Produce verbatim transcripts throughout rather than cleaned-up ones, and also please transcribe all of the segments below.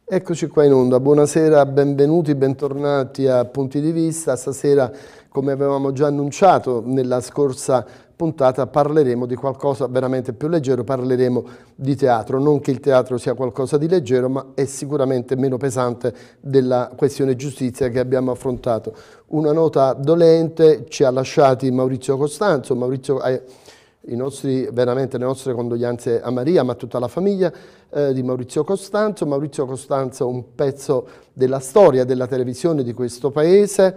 Eccoci qua in onda, buonasera, benvenuti, bentornati a Punti di Vista. Stasera, come avevamo già annunciato nella scorsa puntata, parleremo di qualcosa veramente più leggero, parleremo di teatro. Non che il teatro sia qualcosa di leggero, ma è sicuramente meno pesante della questione giustizia che abbiamo affrontato. Una nota dolente ci ha lasciati Maurizio Costanzo. Maurizio, eh, i nostri, veramente le nostre condoglianze a Maria, ma a tutta la famiglia eh, di Maurizio Costanzo. Maurizio Costanzo, un pezzo della storia della televisione di questo paese,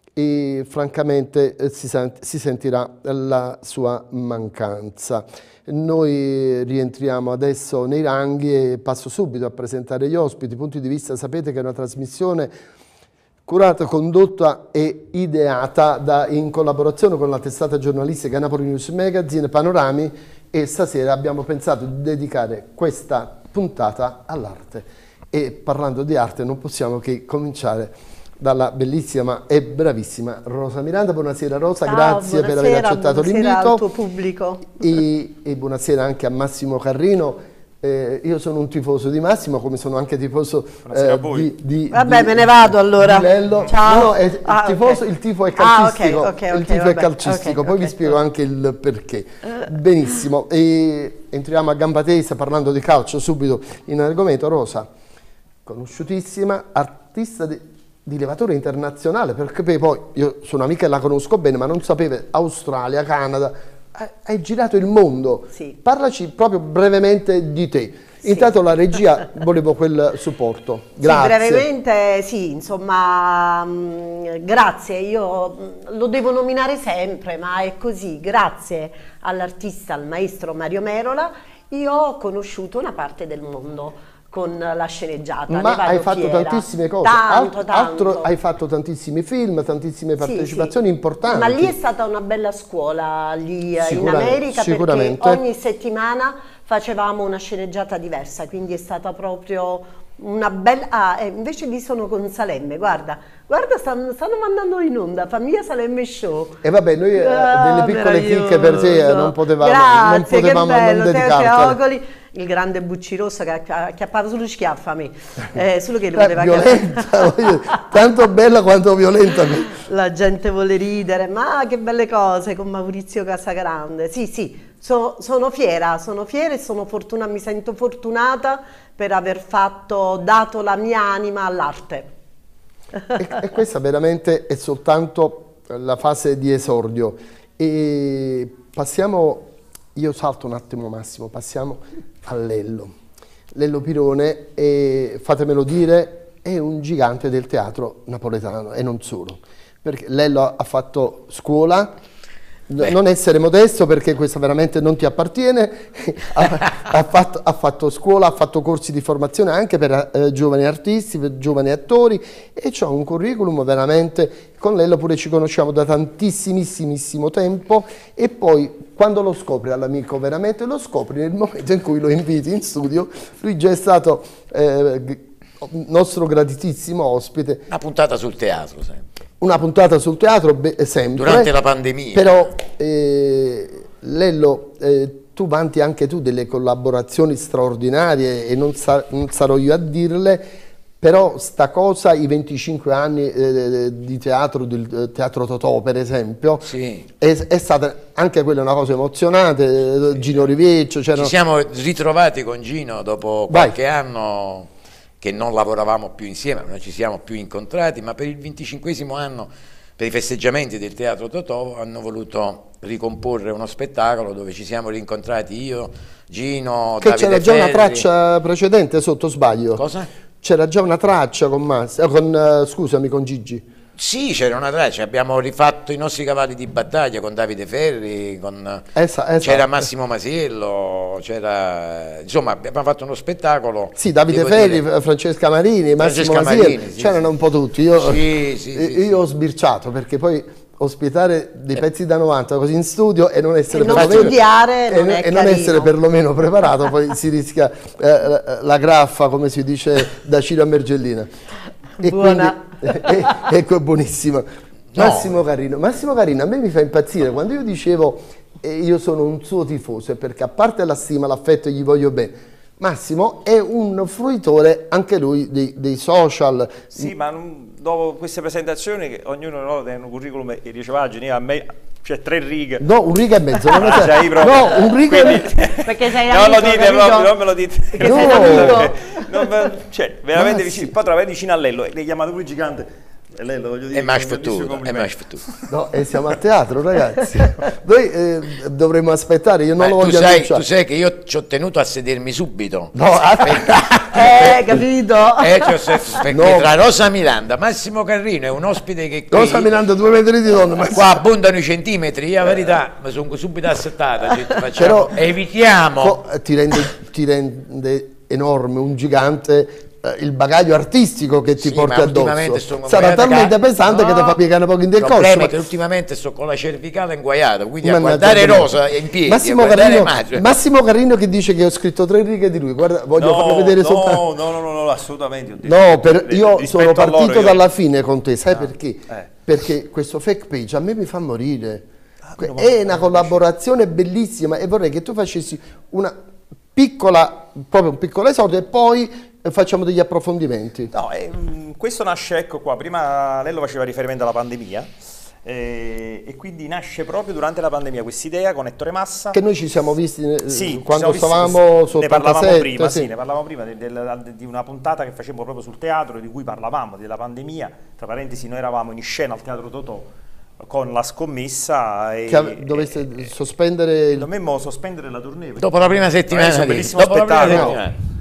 e francamente eh, si, sent si sentirà la sua mancanza. Noi rientriamo adesso nei ranghi e passo subito a presentare gli ospiti. Punti di Vista, sapete che è una trasmissione curata, condotta e ideata da, in collaborazione con la testata giornalistica Napoli News Magazine, Panorami, e stasera abbiamo pensato di dedicare questa puntata all'arte. E parlando di arte non possiamo che cominciare dalla bellissima e bravissima Rosa Miranda. Buonasera Rosa, ciao, grazie buonasera, per aver accettato l'invito. Buonasera al tuo pubblico. E, e buonasera anche a Massimo Carrino. Eh, io sono un tifoso di Massimo, come sono anche tifoso eh, di, di Vabbè, di, me ne vado allora. Di Lello. Ciao. No, no, è, ah, il, tifoso, okay. il tifo è calcistico, ah, okay, okay, il okay, tifo è vabbè, calcistico, okay, poi okay. vi spiego anche il perché. Benissimo, e entriamo a gamba tesa parlando di calcio subito in argomento. Rosa, conosciutissima, artista di, di levatore internazionale, perché poi io sono amica e la conosco bene, ma non sapevo Australia, Canada, hai girato il mondo. Sì. Parlaci proprio brevemente di te. Sì. Intanto la regia, volevo quel supporto. Grazie. Sì, brevemente, sì, insomma, mh, grazie, io mh, lo devo nominare sempre, ma è così, grazie all'artista, al maestro Mario Merola, io ho conosciuto una parte del mondo con la sceneggiata. Ma hai fatto fiera. tantissime cose, tanto, Alt tanto. altro, hai fatto tantissimi film, tantissime partecipazioni sì, sì. importanti. Ma lì è stata una bella scuola, lì in America, sicuramente. Perché ogni settimana facevamo una sceneggiata diversa, quindi è stata proprio una bella... Ah, eh, invece lì sono con Salemme, guarda, guarda stanno, stanno mandando in onda Famiglia Salemme Show. E vabbè, noi eh, ah, delle piccole chicche per te eh, non potevamo, Grazie, non, potevamo che bello, non dedicarcele. Il grande Buccirosso che acchiappava solo schiaffa a me, eh, solo che lo eh, poteva violenta, tanto bella quanto violenta. La gente vuole ridere, ma che belle cose con Maurizio Casagrande. Sì, sì, so, sono fiera, sono fiera e sono fortuna, mi sento fortunata per aver fatto, dato la mia anima all'arte. E, e questa veramente è soltanto la fase di esordio. E passiamo, io salto un attimo Massimo, passiamo a Lello. Lello Pirone, è, fatemelo dire, è un gigante del teatro napoletano e non solo, perché Lello ha fatto scuola. Beh. Non essere modesto perché questo veramente non ti appartiene, ha, ha, fatto, ha fatto scuola, ha fatto corsi di formazione anche per eh, giovani artisti, per giovani attori, e c'ha un curriculum veramente, con Lello pure ci conosciamo da tantissimissimo tempo, e poi quando lo scopri all'amico veramente lo scopri nel momento in cui lo inviti in studio. Lui già è stato eh, nostro graditissimo ospite. Una puntata sul teatro sempre. Una puntata sul teatro, beh, sempre. Durante la pandemia. Però, eh, Lello, eh, tu vanti anche tu delle collaborazioni straordinarie e non, sa non sarò io a dirle, però sta cosa, i venticinque anni eh, di teatro, del Teatro Totò per esempio, sì. è, è stata anche quella una cosa emozionante, sì. Gino Rivecchio. Ci siamo ritrovati con Gino dopo qualche Vai. anno che non lavoravamo più insieme, non ci siamo più incontrati, ma per il venticinquesimo anno, per i festeggiamenti del Teatro Totò, hanno voluto ricomporre uno spettacolo dove ci siamo rincontrati io, Gino, che Davide c'era già Ferri. una traccia precedente sotto, sbaglio? Cosa? C'era già una traccia con Massimo, con, uh, scusami, con Gigi. Sì, c'era una traccia, abbiamo rifatto i nostri cavalli di battaglia con Davide Ferri, con... Esatto. c'era Massimo Masiello, c'era, insomma abbiamo fatto uno spettacolo. Sì, Davide Ferri, dire... Francesca Marini, Massimo Masiello, sì, c'erano sì. un po' tutti. Io, sì, sì, io, sì, io sì. ho sbirciato perché poi ospitare dei pezzi da novanta così in studio e non essere, e non perlomeno, studiare, non e, è e non essere perlomeno preparato, poi si rischia eh, la graffa, come si dice da Ciro a Mergellina. E Buona. Quindi, eh, ecco, è buonissima. No. Massimo Carino, Massimo Carino a me mi fa impazzire quando io dicevo eh, io sono un suo tifoso, perché a parte la stima, l'affetto e gli voglio bene, Massimo è un fruitore anche lui dei, dei social. Sì, ma non, dopo queste presentazioni che ognuno no, ha un curriculum e dice pagine, a me c'è tre righe. No, un riga e mezzo. Non ah, c'è. No, un riga e mezzo. Perché sei non amico, lo dite capito? proprio, non me lo dite. Perché no. sei amico. Non, cioè, veramente ah, vicino. sì. Poi trovate vicino a Lello, l'hai chiamato pure gigante. E Lello, voglio dire, è mais futuro, è mais futuro. No, e siamo a teatro, ragazzi. Noi eh, dovremmo aspettare, io non Ma lo tu voglio sai, annunciare. tu sai che io ci ho tenuto a sedermi subito. No, Eh, capito? Eh, cioè, perché No. tra Rosa Miranda, Massimo Carrino è un ospite che qui, Rosa Miranda due metri di donna, ma qua abbondano i centimetri, io la verità mi sono subito assettata, cioè, facciamo, Però- evitiamo. Co- ti, rende, ti rende enorme, un gigante, eh, il bagaglio artistico che ti Sì, porti ma ultimamente addosso. sono Sarà inguaiata talmente ca- pesante che ti fa piegare un po' in del Il corso. problema ma- è che ultimamente sto con la cervicale inguaiata, quindi a Mannaggia guardare Dio. Rosa in piedi, Massimo a guardare Carrino, Maggio. Massimo Carrino che dice che ho scritto tre righe di lui. Guarda, voglio no, farlo vedere no, soltanto. no, no, no, no, assolutamente. Ho detto, No, per- rispetto io a sono loro, partito io- dalla fine con te, sai Ah, perché? eh. Perché questo fake page a me mi fa morire. Que- meno È male. una collaborazione bellissima e vorrei che tu facessi una piccola, proprio un piccolo esordio e poi eh, facciamo degli approfondimenti. No, eh, mh, questo nasce, ecco qua, prima Lello faceva riferimento alla pandemia eh, e quindi nasce proprio durante la pandemia questa idea con Ettore Massa. Che noi ci siamo visti eh, Sì, ci quando siamo visti- stavamo su ne parlavamo ottantasette, prima, sì. sì, ne parlavamo prima di, del- di una puntata che facevamo proprio sul teatro, di cui parlavamo, della pandemia. Tra parentesi, noi eravamo in scena al Teatro Totò con la scommessa e Che ave- doveste e- sospendere il... dovemmo sospendere la tournée. Dopo la prima settimana, Veramente un di- bellissimo dopo la prima spettacolo. settimana.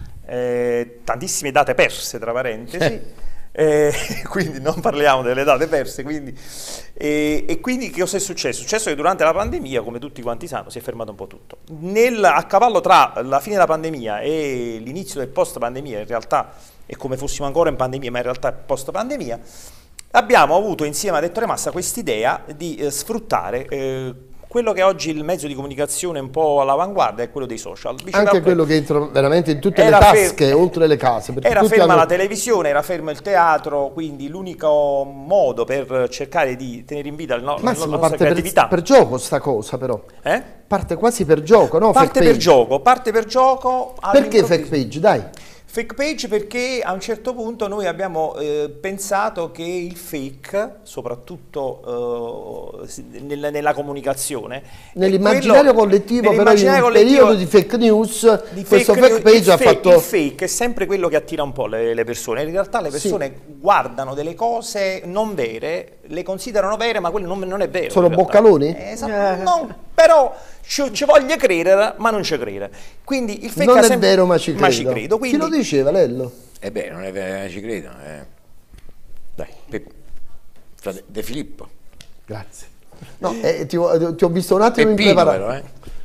Eh, tantissime date perse, tra parentesi, eh, quindi non parliamo delle date perse. Quindi, eh, e quindi che cosa è successo? È successo che durante la pandemia, come tutti quanti sanno, si è fermato un po' tutto. Nel, a cavallo tra la fine della pandemia e l'inizio del post pandemia, in realtà è come fossimo ancora in pandemia, ma in realtà è post pandemia, abbiamo avuto insieme ad Ettore Massa quest'idea di eh, sfruttare eh, quello che oggi il mezzo di comunicazione un po' all'avanguardia è quello dei social. Diceva Anche que- quello che entra veramente in tutte le Era tasche, fer- oltre le case. perché Era tutti ferma hanno- la televisione, era fermo il teatro, quindi l'unico modo per cercare di tenere in vita la, no- la Massimo, nostra parte per, creatività. per gioco sta cosa però. Eh? Parte quasi per gioco, no? Parte Fake per page. gioco, parte per gioco. Perché all'improvviso- fake page? Dai. Fake page perché a un certo punto noi abbiamo eh, pensato che il fake, soprattutto eh, si- nella, nella comunicazione, è Nell'immaginario quello- collettivo, però in nell'immaginario un collettivo periodo di fake news, di questo fake fake news, page il ha fake- fatto... il fake è sempre quello che attira un po' le, le persone. In realtà le persone guardano delle cose non vere, le considerano vere, ma quello non, non è vero. Sono in realtà. boccaloni? Eh, esatto, non- però ci, ci voglio credere, ma non ci crede. Quindi il fake Non ha è sempre- vero, ma ci credo. Ma ci credo. Quindi, Chi lo diceva, Lello? Eh beh, non è vero, ci credo. Eh. Dai, Pe- frate- De Filippo. Grazie. No, eh, ti, ho, ti ho visto un attimo Peppino impreparato. però, eh.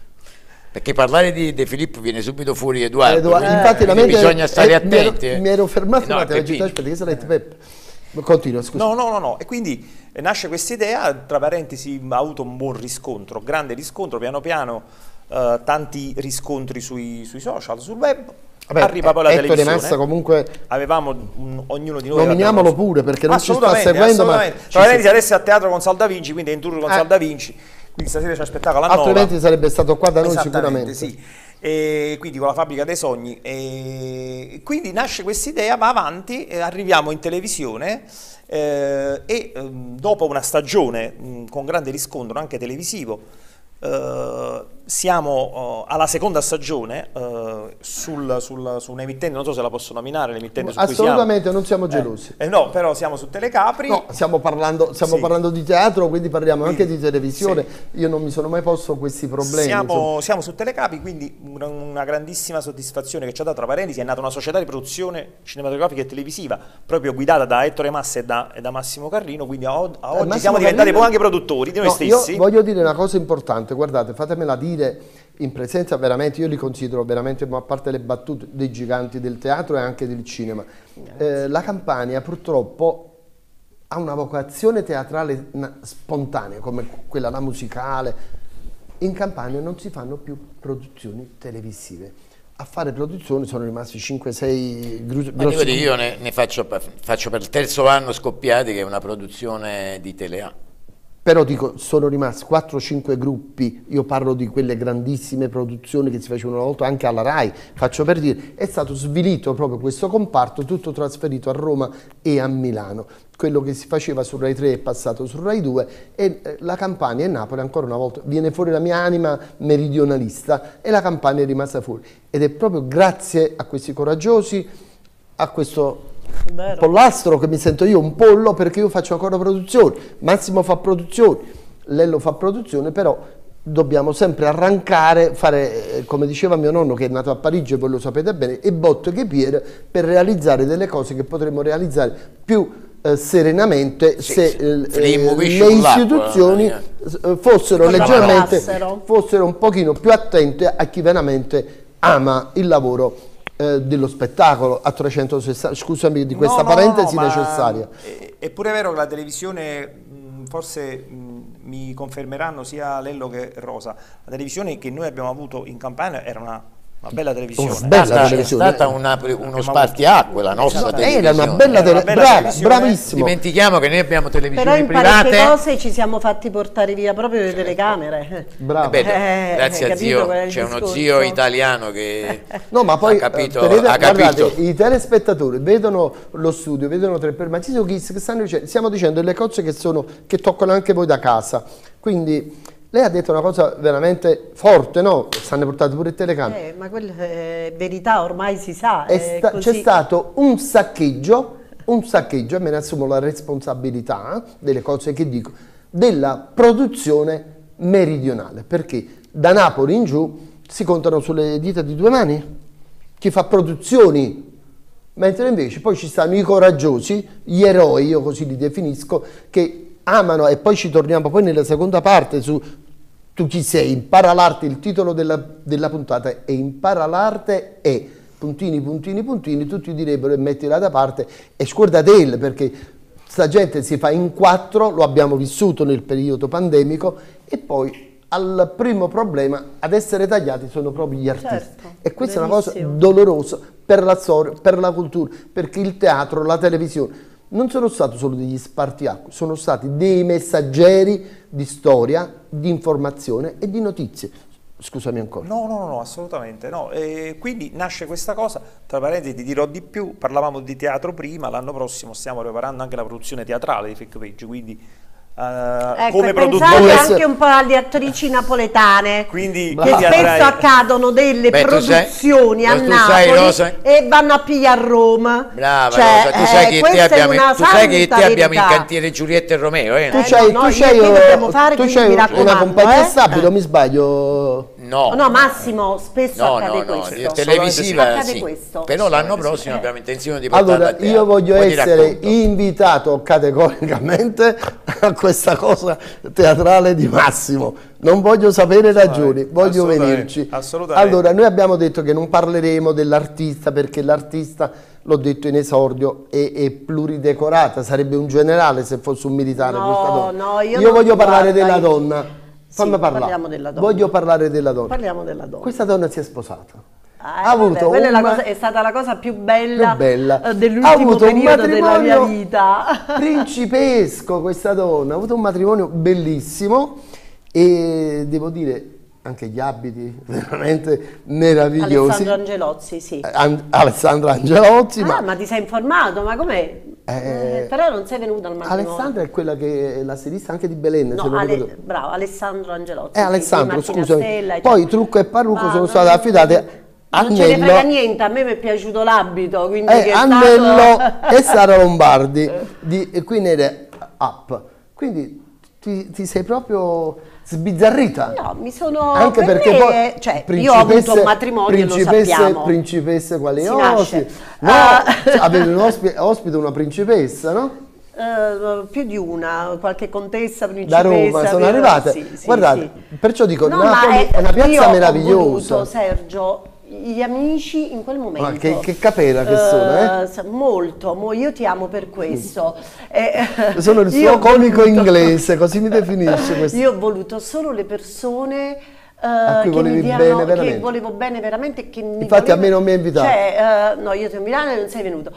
Perché parlare di De Filippo viene subito fuori Edoardo. Edoardo, quindi- infatti la quindi mente bisogna stare eh, attenti. Mi ero, eh. mi ero fermato Eh, un no, attimo, Peppino. aspetta, che sarà Peppe. Continua, scusa. No, no, no, no. E quindi eh, nasce questa idea, tra parentesi, ha avuto un buon riscontro, grande riscontro, piano piano eh, tanti riscontri sui, sui social, sul web. Vabbè, arriva poi la Ettore televisione. Massa comunque Avevamo un- ognuno di noi nominiamolo aveva- pure perché non ci sta Assolutamente, seguendo, ma assolutamente. ci Tra parentesi, si- adesso è a teatro con Salda Vinci, quindi è in tour con Eh. Salda Vinci, quindi stasera c'è spettacolo a Nova. altrimenti sarebbe stato qua da noi Esattamente, sicuramente. sì. E quindi con la fabbrica dei sogni. E quindi nasce questa idea, va avanti, e arriviamo in televisione eh, e ehm, dopo una stagione mh, con grande riscontro anche televisivo, eh, siamo eh, alla seconda stagione eh, sul, sul, su un'emittente, non so se la posso nominare, l'emittente su cui siamo. Assolutamente, non siamo gelosi. Eh, no, però siamo su Telecapri. No, stiamo parlando, stiamo Sì. parlando di teatro, quindi parliamo Quindi, anche di televisione. Io non mi sono mai posto questi problemi. insomma. Siamo, siamo su Telecapi, quindi una, una grandissima soddisfazione che ci ha dato, tra parentesi, è nata una società di produzione cinematografica e televisiva proprio guidata da Ettore Massa e da, e da Massimo Carrino, quindi a, a oggi Massimo siamo diventati Carrino- poi anche produttori di noi No, stessi. io voglio dire una cosa importante, guardate, fatemela dire in presenza veramente, io li considero veramente, ma a parte le battute, dei giganti del teatro e anche del cinema. Eh, la Campania purtroppo ha una vocazione teatrale na- spontanea, come quella la musicale. In Campania non si fanno più produzioni televisive. A fare produzioni sono rimasti cinque sei grossi. Ma devo dire, io ne, ne faccio, faccio per il terzo anno Scoppiati, che è una produzione di Telea. Però dico, sono rimasti quattro cinque gruppi, io parlo di quelle grandissime produzioni che si facevano una volta anche alla RAI, faccio per dire, è stato svilito proprio questo comparto, tutto trasferito a Roma e a Milano. Quello che si faceva su Rai tre è passato su Rai due e eh, la Campania e Napoli ancora una volta, viene fuori la mia anima meridionalista e la Campania è rimasta fuori. Ed è proprio grazie a questi coraggiosi, a questo... Vero. Pollastro che mi sento io un pollo perché io faccio ancora produzioni, Massimo fa produzioni, Lello fa produzione, però dobbiamo sempre arrancare, fare come diceva mio nonno che è nato a Parigi e voi lo sapete bene, e botte che piede per realizzare delle cose che potremmo realizzare più eh, serenamente sì, se sì. Eh, le istituzioni eh, fossero leggermente, fossero un pochino più attente a chi veramente ama il lavoro Eh, dello spettacolo a trecentosessanta, scusami di questa no, parentesi no, no, necessaria. È, è pure vero che la televisione, mh, forse mh, mi confermeranno sia Lello che Rosa, la televisione che noi abbiamo avuto in Campania era una, una bella televisione. Una bella è televisione. stata una, uno spartiacque la nostra esatto. televisione. Era una bella, tele... bella Brava, televisione. Bravissimo. Dimentichiamo che noi abbiamo televisioni però in private. parecchie cose ci siamo fatti portare via proprio le telecamere. Bravo. Eh beh, eh, grazie a zio, c'è uno zio italiano che no, ma poi, ha capito. Eh, vedete, ha capito. Guardate, i telespettatori vedono lo studio, vedono tre per Mattino Kiss che stanno dicendo, stiamo dicendo delle cose che, sono, che toccano anche voi da casa. Quindi lei ha detto una cosa veramente forte, no? Stanno portate pure il telecamere. Eh, ma quella è verità, ormai si sa. Sta, c'è stato un saccheggio, un saccheggio, e me ne assumo la responsabilità delle cose che dico, della produzione meridionale, perché da Napoli in giù si contano sulle dita di due mani chi fa produzioni, mentre invece poi ci stanno i coraggiosi, gli eroi, io così li definisco, che amano, e poi ci torniamo poi nella seconda parte su tu chi sei, impara l'arte, il titolo della, della puntata è impara l'arte e puntini, puntini, puntini, tutti direbbero e mettila da parte e scordatela, perché sta gente si fa in quattro, lo abbiamo vissuto nel periodo pandemico, e poi al primo problema ad essere tagliati sono proprio gli artisti. Certo, e questa benissimo. è una cosa dolorosa per la storia, per la cultura, perché il teatro, la televisione non sono stati solo degli spartiacque, sono stati dei messaggeri di storia, di informazione e di notizie. Scusami ancora. No, no, no, assolutamente no. E quindi nasce questa cosa, tra parentesi ti dirò di più, parlavamo di teatro prima, l'anno prossimo stiamo preparando anche la produzione teatrale di Fake Page, quindi uh, ecco, come pensate produttore anche un po' alle attrici napoletane, quindi, che spesso andrai... accadono delle Beh, produzioni sai, a tu Napoli sai, Rosa, e vanno a pigliare a Roma. Brava, cioè, Rosa, tu sai eh, che te abbiamo, tu sai che te abbiamo in verità. cantiere Giulietta e Romeo, eh? Tu Eh, c'hai no, no, tu c'hai, io- io dobbiamo fare, tu quindi c'hai mi una raccomando, compagnia eh. stabile, o mi sbaglio? No, No, Massimo, spesso no, accade no, no, questo. televisiva Accade sì. questo. Però l'anno prossimo abbiamo intenzione di portarla Allora, a teatro. io voglio Poi ti essere racconto. invitato categoricamente a questa cosa teatrale di Massimo. Non voglio sapere ragioni, voglio assolutamente, venirci. assolutamente. Allora, noi abbiamo detto che non parleremo dell'artista, perché l'artista, l'ho detto in esordio, è, è pluridecorata, sarebbe un generale se fosse un militare. No, questa donna. no, io io non- voglio parlare guarda, della io- donna. Fammi Sì, parlare. parliamo della donna. Voglio parlare della donna. Parliamo della donna. Questa donna si è sposata. Ah, ha avuto vabbè, quella è, la un- cosa- è stata la cosa più bella, più bella. eh, Ha dell'ultimo avuto un periodo della mia matrimonio vita. principesco questa donna, ha avuto un matrimonio bellissimo e devo dire anche gli abiti veramente meravigliosi. Alessandro Angelozzi, sì. Eh, An- Alessandra Angelozzi, Ah, ma, ma ti sei informato? Ma com'è? Eh, Eh, però non sei venuta al matrimonio. Alessandra è quella che è la stilista anche di Belen, se No, non Ale- ricordo. bravo, Alessandro Angelozzi. Eh, sì, Alessandro, di Martina scusami. Stella, Poi eccetera. trucco e parrucco Ma sono non- state affidate a Non ce ne Annello. frega niente, a me mi è piaciuto l'abito, quindi Eh, che è Annello stato... e Sara Lombardi di e quindi era up. Quindi ti, ti sei proprio sbizzarrita. No, mi sono... Anche per perché me- poi cioè, io ho avuto principesse- un matrimonio, lo principesse, sappiamo. principesse quali Si ospiti. nasce. No, Ah. cioè, avevi un ospite, ospite una principessa, no? Eh, più di una, qualche contessa, Da principessa. Roma sono però- arrivate. sì, sì, Guardate, sì. perciò dico, No, Napoli ma è una piazza io meravigliosa. Ho voluto, Sergio, gli amici in quel momento. Ma che, che capera che sono, eh? sa- molto, mo io ti amo per questo. Eh, Sono il io suo ho comico voluto- inglese, così mi definisce questo. Io ho voluto solo le persone a cui che volevi mi diano, bene veramente. Che volevo bene veramente e che mi Infatti voleva, a me non mi hai invitato. Cioè, uh, no, io sono a Milano e non sei venuto.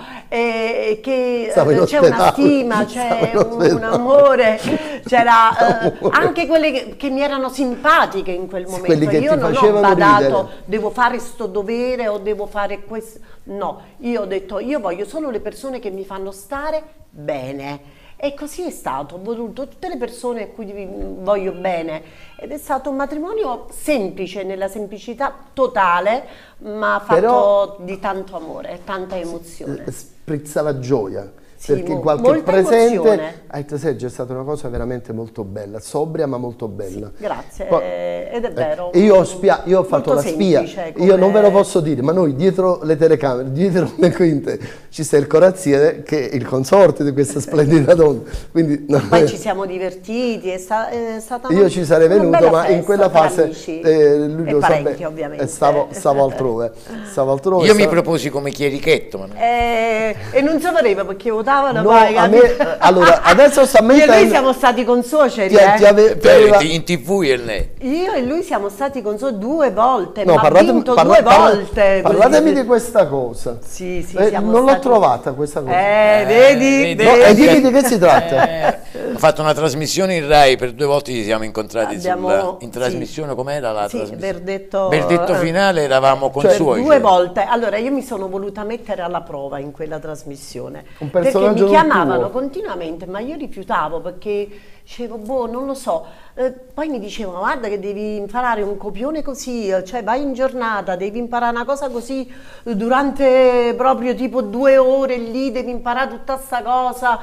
E che uh, c'è una stima, c'è un, un amore, c'era uh, anche quelle che, che mi erano simpatiche in quel momento. Quelli che io ti non ho badato, ridere. Devo fare sto dovere o devo fare questo. No, io ho detto, io voglio solo le persone che mi fanno stare bene. E così è stato, ho voluto tutte le persone a cui voglio bene ed è stato un matrimonio semplice, nella semplicità totale, ma fatto Però, di tanto amore, tanta emozione. Sprizzava gioia. Sì, perché in qualche presente hai detto Sergio, è stata una cosa veramente molto bella, sobria ma molto bella. Sì, grazie, Poi, ed è vero. Eh, io, ho spia, io ho fatto la spia, come... io non ve lo posso dire, ma noi dietro le telecamere, dietro le quinte, ci sta il corazziere che è il consorte di questa splendida donna. Quindi, no, Poi ci siamo divertiti, è, sta, è stata io una, ci sarei venuto, ma in quella fase eh, lui e lo parenti, sa ovviamente. Stavo, stavo altrove. Stavo altrove io stavo... mi proposi come chierichetto. Ma non... eh, e non si voleva perché votavano no, poi. A me, allora, adesso sta mentendo... Io e lui siamo stati consuoceri, ti, eh? ti ave, ti aveva... in tv e lei. Io e lui siamo stati consuoceri due volte, no, ma ha vinto parla, due parla, volte. Parlatemi di questa cosa. Sì, sì, eh, siamo non stati... l'ho trovata questa cosa. Eh, vedi? Eh, vedi? No, e dimmi di che si tratta. Eh, ho fatto una trasmissione in Rai, per due volte ci siamo incontrati Abbiamo, sulla, in trasmissione, sì, com'era la sì, trasmissione? Verdetto, verdetto finale, eravamo con cioè, suoi. Due volte, allora io mi sono voluta mettere alla prova in quella trasmissione, Un perché mi chiamavano tuo. continuamente, ma io rifiutavo perché dicevo, boh, non lo so, eh, poi mi dicevano, guarda che devi imparare un copione così, cioè vai in giornata, devi imparare una cosa così, durante proprio tipo due ore lì, devi imparare tutta sta cosa,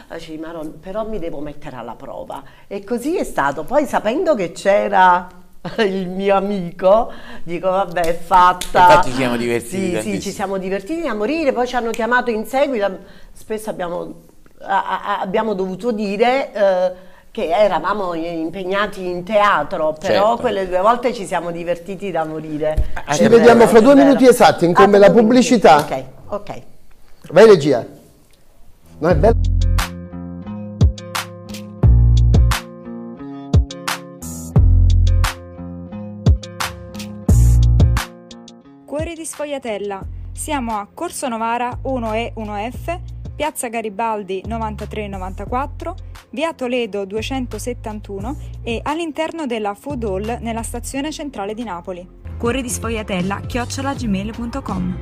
però mi devo mettere alla prova, e così è stato. Poi sapendo che c'era il mio amico, dico vabbè, è fatta. Infatti ci siamo divertiti. Sì, sì, ci siamo divertiti a morire, poi ci hanno chiamato in seguito, spesso abbiamo, a, a, abbiamo dovuto dire eh, che eravamo impegnati in teatro, però certo, quelle due volte ci siamo divertiti da morire. Ci vediamo fra due minuti esatti, in come ah, la pubblicità. Ok, ok. Vai regia. No, è bello. Cuori di Sfogliatella. Siamo a Corso Novara uno E uno F, Piazza Garibaldi novantatré novantaquattro, Via Toledo duecentosettantuno e all'interno della Food Hall nella stazione centrale di Napoli. Cuori di Sfogliatella chiocciola gmail punto com.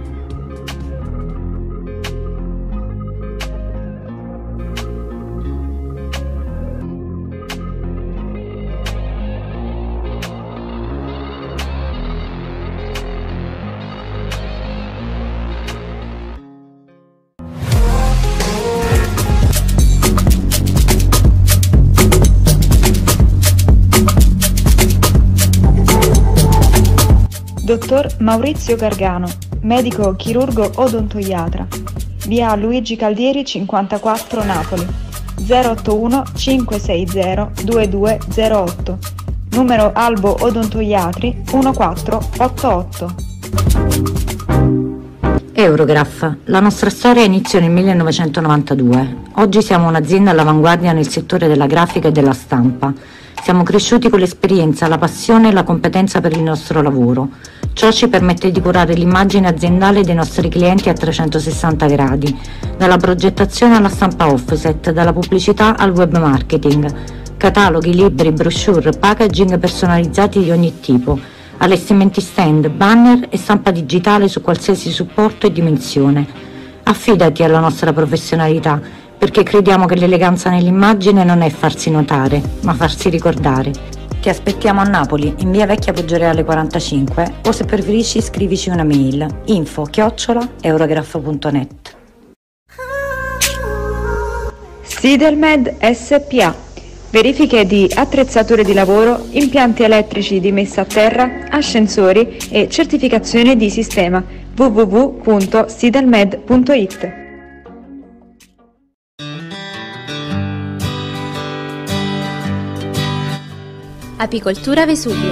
Dottor Maurizio Gargano, medico chirurgo odontoiatra, via Luigi Caldieri cinquantaquattro Napoli, zero ottuno cinque sei zero due due zero otto, numero Albo Odontoiatri uno quattro otto otto. Eurograph, la nostra storia iniziò nel millenovecentonovantadue. Oggi siamo un'azienda all'avanguardia nel settore della grafica e della stampa. Siamo cresciuti con l'esperienza, la passione e la competenza per il nostro lavoro. Ciò ci permette di curare l'immagine aziendale dei nostri clienti a trecentosessanta gradi, dalla progettazione alla stampa offset, dalla pubblicità al web marketing, cataloghi, libri, brochure, packaging personalizzati di ogni tipo, allestimenti stand, banner e stampa digitale su qualsiasi supporto e dimensione. Affidati alla nostra professionalità, perché crediamo che l'eleganza nell'immagine non è farsi notare, ma farsi ricordare. Ti aspettiamo a Napoli, in via Vecchia Poggioreale quarantacinque, o se preferisci scrivici una mail, info chiocciola eurograph punto net. Sidelmed S P A. Verifiche di attrezzature di lavoro, impianti elettrici di messa a terra, ascensori e certificazione di sistema. w w w punto sidelmed punto it. Apicoltura Vesuvio.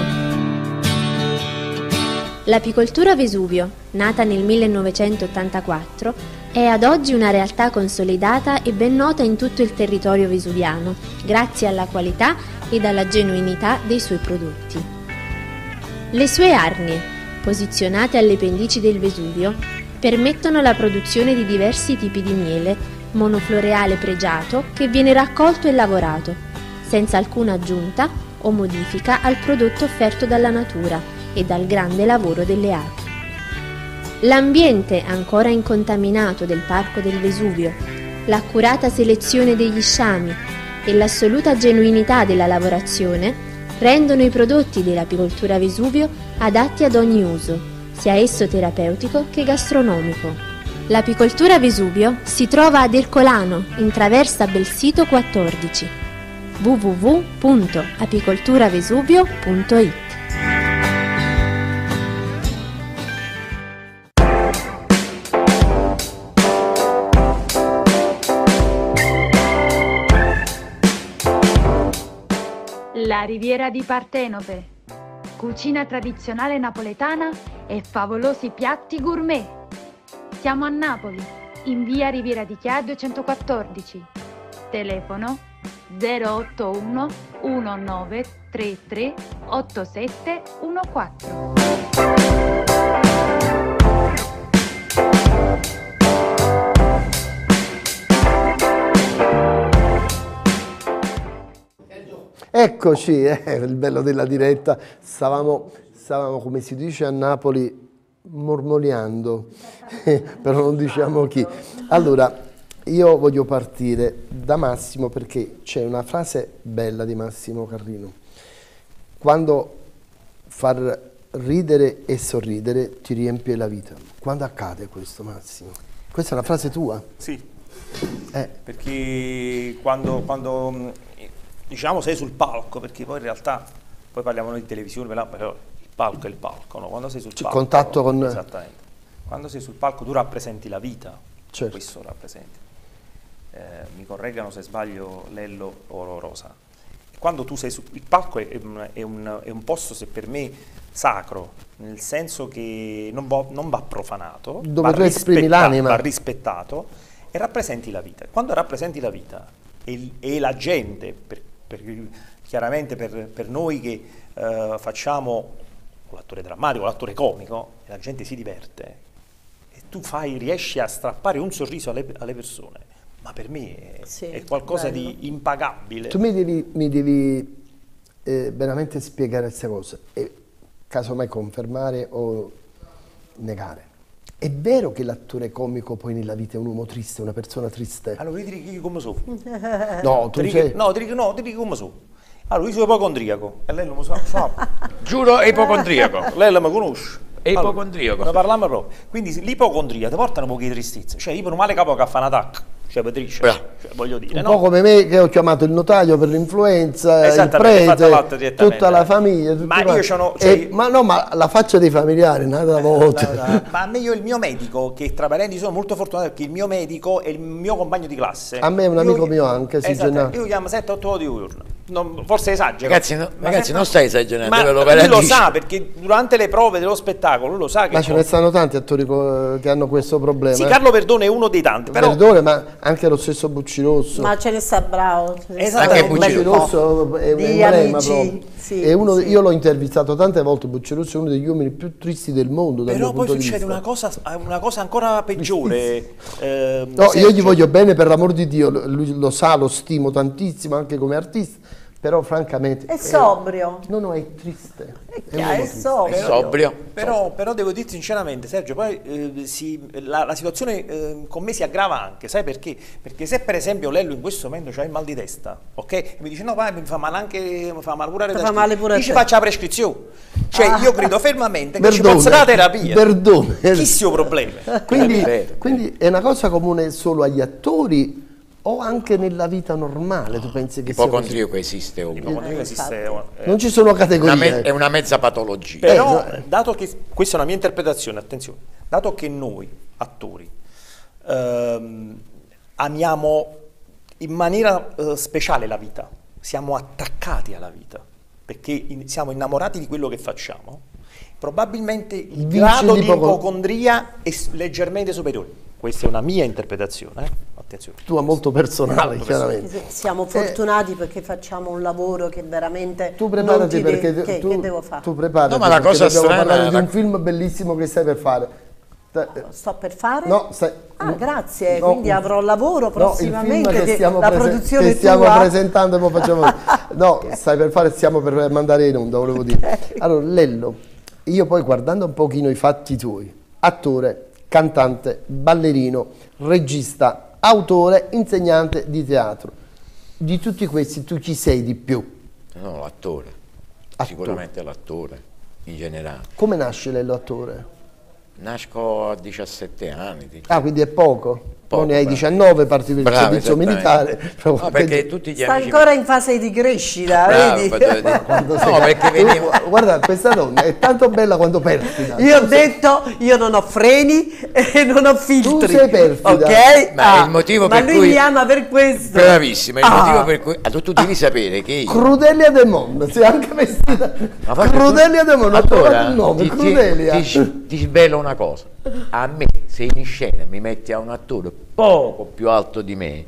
L'apicoltura Vesuvio, nata nel millenovecentottantaquattro, è ad oggi una realtà consolidata e ben nota in tutto il territorio vesuviano, grazie alla qualità ed alla genuinità dei suoi prodotti. Le sue arnie, posizionate alle pendici del Vesuvio, permettono la produzione di diversi tipi di miele, monofloreale pregiato che viene raccolto e lavorato, senza alcuna aggiunta o modifica al prodotto offerto dalla natura e dal grande lavoro delle api. L'ambiente ancora incontaminato del Parco del Vesuvio, l'accurata selezione degli sciami e l'assoluta genuinità della lavorazione rendono i prodotti dell'apicoltura Vesuvio adatti ad ogni uso, sia esso terapeutico che gastronomico. L'apicoltura Vesuvio si trova ad Ercolano, in traversa Belsito quattordici. w w w punto apicolturavesuvio punto it. La Riviera di Partenope, cucina tradizionale napoletana e favolosi piatti gourmet. Siamo a Napoli, in via Riviera di Chià duecentoquattordici. Telefono zero otto uno uno nove tre tre otto sette uno quattro. Eccoci, eh, il bello della diretta, stavamo, stavamo, come si dice a Napoli, mormoreando, però non diciamo chi. Allora, io voglio partire da Massimo perché c'è una frase bella di Massimo Carrino. Quando far ridere e sorridere ti riempie la vita. Quando accade questo, Massimo? Questa è una frase tua? Sì, eh. perché quando... quando diciamo sei sul palco, perché poi in realtà, poi parliamo noi di televisione, però il palco è il palco, no? Quando sei sul palco, contatto con... Esattamente. Quando sei sul palco tu rappresenti la vita, certo. Questo rappresenti. Eh, mi correggano se sbaglio Lello o Rosa. Quando tu sei sul il palco è un, è, un, è un posto, se per me, sacro, nel senso che non va, non va profanato, dove va tu esprimi l'anima, va rispettato e rappresenti la vita. Quando rappresenti la vita e, e la gente, per, per, chiaramente per, per noi che uh, facciamo l'attore drammatico, l'attore comico, e la gente si diverte e tu fai, riesci a strappare un sorriso alle, alle persone, ma per me è, sì, è qualcosa bello. Di impagabile. Tu mi devi, mi devi eh, veramente spiegare queste cose e casomai confermare o negare. È vero che l'attore comico poi nella vita è un uomo triste, una persona triste? Allora, io ti dico come sono. No, tu ti sei... No, ti dico, no, ti dico come sono. Allora, io sono ipocondriaco e lei non lo sa. sa. Giuro, è ipocondriaco. Lei la mi conosce. È allora, ipocondriaco. Ne parliamo proprio. Quindi l'ipocondria ti porta un po' di tristezza. Cioè, io per un male capo che fa un attacco. Cioè, Patricia, cioè, voglio dire, un no? po' come me che ho chiamato il notaio per l'influenza, il prete, tutta la famiglia, ma io c'ho, cioè, e, ma no, ma la faccia dei familiari, nata volta. No, no. Ma a me io il mio medico, che tra parenti sono molto fortunato perché il mio medico è il mio compagno di classe. A me è un amico io, mio anche, si esatto, io chiamo sette otto ore di giorno. Non, forse esagero. Ragazzi, no, ragazzi non stai esagerando. Ma lui lo sa perché durante le prove dello spettacolo lui lo sa che... Ma ce ne stanno tanti attori che hanno questo problema. Sì, eh. Carlo Verdone è uno dei tanti. Però... Verdone, ma anche lo stesso Buccirosso. Ma ce ne sta bravo. Esatto, anche Buccirosso è un emblema proprio. Sì, è uno, sì. Io l'ho intervistato tante volte, Buccirosso è uno degli uomini più tristi del mondo. Però poi succede una cosa, una cosa ancora peggiore. eh, no, io gli voglio bene, per l'amor di Dio, lui lo sa, lo stimo tantissimo anche come artista. Però francamente è sobrio. No, no, è triste. È, è, è sobrio. È sobrio. Però, però devo dirti sinceramente, Sergio, poi eh, si, la, la situazione eh, con me si aggrava anche, sai perché? Perché se per esempio Lello in questo momento c'ha il mal di testa, ok? E mi dice no, vai, mi fa male anche, mi fa male pure fa male pure io ci faccio la prescrizione. Cioè ah. io credo fermamente che Perdone, ci possa dare terapia. Perdone. Chi sia problema? Quindi, quindi è una cosa comune solo agli attori o anche nella vita normale, tu pensi che ipocondriaco esiste ovunque? Esiste, eh, non ci sono categorie. Una me- è una mezza patologia. Però, eh, dato che, questa è una mia interpretazione, attenzione, dato che noi, attori, ehm, amiamo in maniera eh, speciale la vita, siamo attaccati alla vita, perché in, siamo innamorati di quello che facciamo, probabilmente il Vinci grado di ipocondria ipocondria è leggermente superiore. Questa è una mia interpretazione, eh? attenzione. Tua molto personale, molto chiaramente. Siamo fortunati eh, perché facciamo un lavoro che veramente tu preparati non ti perché de- che, tu, che devo fare? Tu preparati, no, ma la cosa dobbiamo strana parlare la... di un film bellissimo che stai per fare. Sto per fare? No, stai... Ah, grazie, no, quindi avrò lavoro prossimamente. No, il film che stiamo, la prese- produzione che stiamo tua. presentando e poi facciamo... No, okay. Stai per fare, stiamo per mandare in onda, volevo dire. Allora, Lello, io poi guardando un pochino i fatti tuoi, attore, cantante, ballerino, regista, autore, insegnante di teatro, di tutti questi tu chi sei di più? No, l'attore, sicuramente l'attore in generale. Come nasce Lello attore? Nasco a diciassette anni. Ah, quindi è poco? Poco, non ne hai bravo. diciannove, parti per il Bravo, servizio militare. No, perché tutti gli sta amici... ancora in fase di crescita, Bravo, vedi? Quando sei- no, perché venivo... Guarda, questa donna è tanto bella quanto perfida. Io ho detto, io non ho freni e non ho filtri. Tu sei perfida. Ok? Ma il motivo ma per lui cui- mi ama per questo. Bravissima, il Ah. motivo per cui... Allora, tu devi sapere che io... Crudelia De Mon, sei anche vestita. Ma guarda, Crudelia tu- De Mon, ho allora, trovato un nome, ti, ti, Crudelia. ti, ti svelo una cosa. A me, se in scena mi metti a un attore poco più alto di me,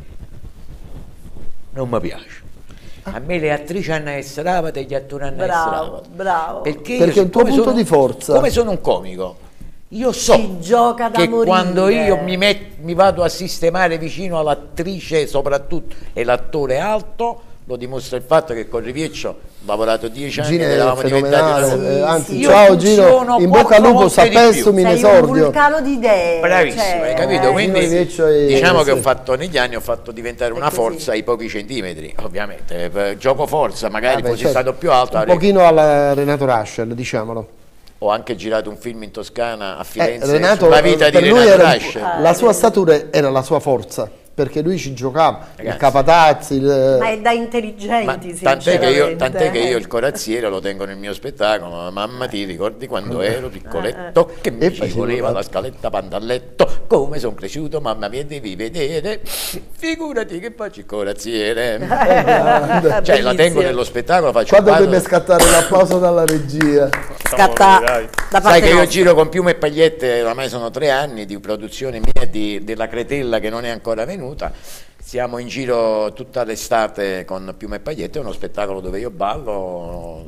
non mi piace. A me le attrici hanno essere bravate e gli attori hanno essere Bravo, bravati. bravo. Perché, Perché io, è il tuo come punto sono- di forza. Come sono un comico, io so Si gioca da che morire. quando io mi, met- mi vado a sistemare vicino all'attrice soprattutto e l'attore alto, lo dimostra il fatto che con Rivieccio ho lavorato dieci anni Gino ed è eravamo fenomenale, diventati eh, Sì, anzi sì. ciao Io Gino, funziono in bocca al quattro lupo, volte di sapesso più. mi Sei un esordio. vulcano di idee. Bravissimo, cioè, hai capito? eh. Quindi Gino Rivieccio è- diciamo che sì. ho fatto negli anni, ho fatto diventare una così. forza ai pochi centimetri, ovviamente. Per gioco forza, magari Vabbè, fossi certo. stato più alto, Un avrei- pochino alla Renato Raschel, diciamolo. ho anche girato un film in Toscana a Eh, Firenze Renato, sulla vita per di lui Renato era- Raschel. la sua statura era la sua forza, perché lui ci giocava, il Ragazzi. capatazzi, il... Ma è da Ma intelligenti, tant'è che, io, sinceramente, tant'è che eh. io il corazziere lo tengo nel mio spettacolo. Mamma, ti ricordi quando ero piccoletto che E mi ci facevo voleva la- la scaletta pandalletto, come sono cresciuto, mamma mia, devi vedere, figurati che faccio il corazziere. Cioè la tengo Bellissimo. nello spettacolo, faccio Quando un deve quadro- scattare l'applauso dalla regia. Scatta Dai. da parte Sai che io nostra. giro con piume e pagliette, ormai sono tre anni di produzione mia di- della Cretella che non è ancora venuta. Siamo in giro tutta l'estate con piume e pagliette, è uno spettacolo dove io ballo,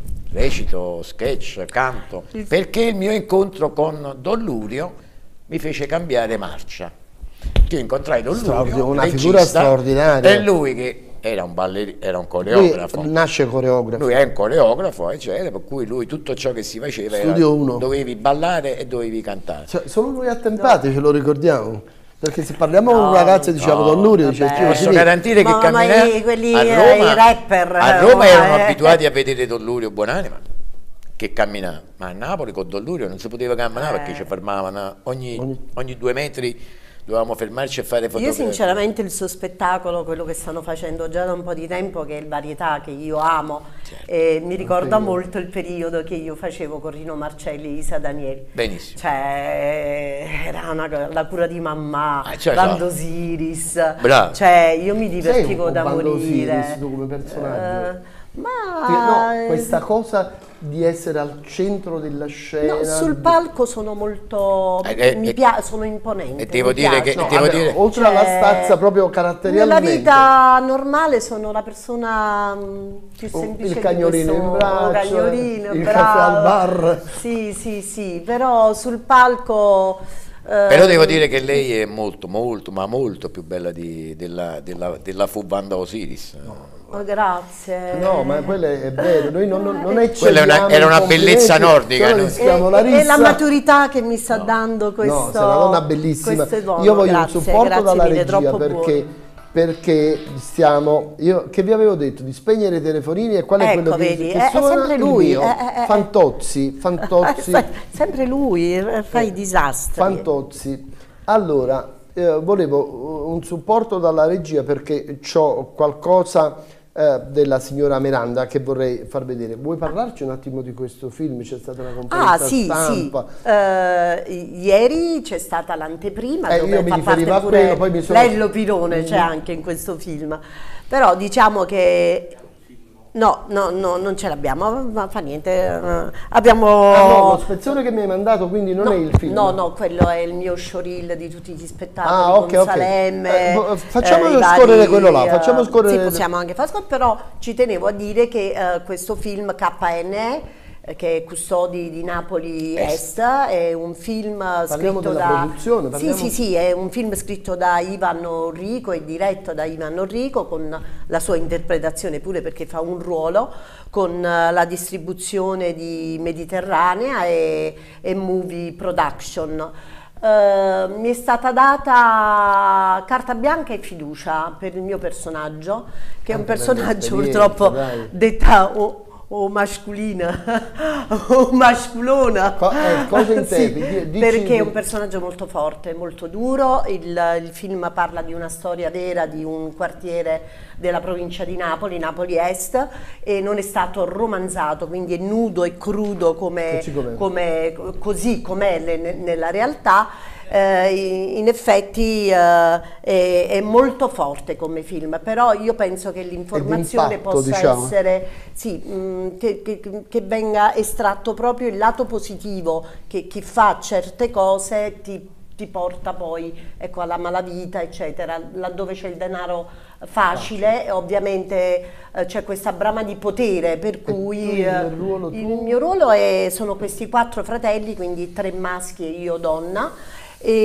recito, sketch, canto, perché il mio incontro con Don Lurio mi fece cambiare marcia. Io incontrai Don Straordinario, Lurio, una regista, figura straordinaria. e lui che era un ballerino, era un Lui coreografo. nasce coreografo. Lui è un coreografo, eccetera, per cui lui tutto ciò che si faceva era Studio uno. dovevi ballare e dovevi cantare. Cioè, sono noi attempati, ce lo ricordiamo. Perché se parliamo con un No, ragazzo e diciamo no, Don Lurio, dice vabbè. "Io Posso ti- garantire che Ma- ma camminare i- quelli, a eh, Roma, i rapper, a eh, Roma eh, erano eh. abituati a vedere Don Lurio Buonanima che camminava, ma a Napoli con Don Lurio non si poteva camminare Eh. perché ci fermavano ogni, ogni due metri, dovevamo fermarci e fare Io fotografie. sinceramente il suo spettacolo, quello che stanno facendo già da un po' di tempo, che è il Varietà, che io amo, Certo. eh, mi ricorda molto il periodo che io facevo con Rino Marcelli e Isa Danieli. Benissimo. Cioè, era una, la cura di mamma, Ah, cioè, Bando no. Osiris. Bravo. Cioè, io mi Sei un divertivo po' da Bando morire. Osiris tu come personaggio. Eh, ma No, questa cosa di essere al centro della scena. no, sul palco sono molto Eh, eh, mi eh, pia- sono imponente. e devo mi dire piace. che- No, devo vabbè, dire- oltre Cioè, alla stazza proprio nella caratterialmente. vita normale sono la persona mh, più Oh, semplice il di cagnolino questo in braccio, mondo, cagnolino, il bravo. caffè al bar. Sì, sì, sì, però sul palco eh, Però devo dire che lei è molto, molto, ma molto più bella di- della, della, della fu Banda Osiris. oh, grazie. No, ma quello è vero, noi non, non, non Quella è una- eccelliamo era in una complimenti, bellezza nordica, solo no? rischiamo E- la e- e la rissa. maturità che mi sta dando questo. No, sei una donna bellissima. questo dono, Io voglio grazie, un supporto grazie dalla mille, regia troppo perché, buono. perché stiamo. Io che vi avevo detto di spegnere i telefonini e qual è Ecco, quello che, vedi, che è- è suona? sempre Il lui, mio. eh, eh, eh. Fantozzi, Fantozzi, Sai, sempre lui, eh, fa i disastri. Fantozzi. Allora, eh, volevo un supporto dalla regia perché ho qualcosa eh, della signora Miranda che vorrei far vedere. Vuoi parlarci un attimo di questo film? C'è stata una conferenza Ah sì, stampa. sì. Eh, ieri c'è stata l'anteprima Eh, dove io mi fa riferivo parte a pure quello, poi mi sono- Lello Pirone, c'è anche in questo film. Però diciamo che No, no, no, non ce l'abbiamo, ma fa niente. Uh, abbiamo... Ah, no, lo spezzone che mi hai mandato quindi non no, è il film? No, no, quello è il mio showreel di tutti gli spettacoli ah, okay, con okay. Salemme. Eh, facciamo eh, scorrere vari, quello là, facciamo scorrere... Sì, possiamo anche far scorrere, però ci tenevo a dire che uh, questo film K N E, che è Custodi di Napoli Est, è un film parliamo scritto della da... produzione, parliamo... Sì, sì, sì, è un film scritto da Ivan Orrico e diretto da Ivan Orrico, con la sua interpretazione pure perché fa un ruolo, con la distribuzione di Mediterranea e, e Movie Production. Uh, mi è stata data carta bianca e fiducia per il mio personaggio, che è un personaggio purtroppo dai. detta... Oh, o masculina o masculona. Co eh, cosa intendi? Sì, Dici... perché è un personaggio molto forte, molto duro. Il, il film parla di una storia vera di un quartiere della provincia di Napoli, Napoli Est, e non è stato romanzato, quindi è nudo e crudo come, come, così com'è nella realtà. Eh, in effetti eh, è, è molto forte come film, però io penso che l'informazione possa diciamo. essere sì, mh, che, che, che venga estratto proprio il lato positivo, che chi fa certe cose ti, ti porta poi ecco, alla malavita eccetera, laddove c'è il denaro facile, ah, ovviamente eh, c'è questa brama di potere, per cui eh, il, ruolo il mio ruolo è, sono questi quattro fratelli, quindi tre maschi e io donna.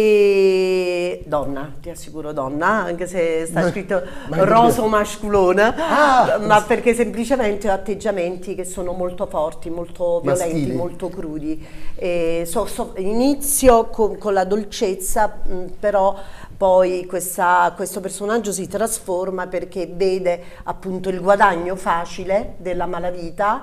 E donna, ti assicuro donna, anche se sta ma, scritto ma roso masculona, ah, ma perché semplicemente ho atteggiamenti che sono molto forti, molto violenti, maschili. molto crudi. E so, so, inizio con, con la dolcezza, mh, però poi questa, questo personaggio si trasforma perché vede appunto il guadagno facile della malavita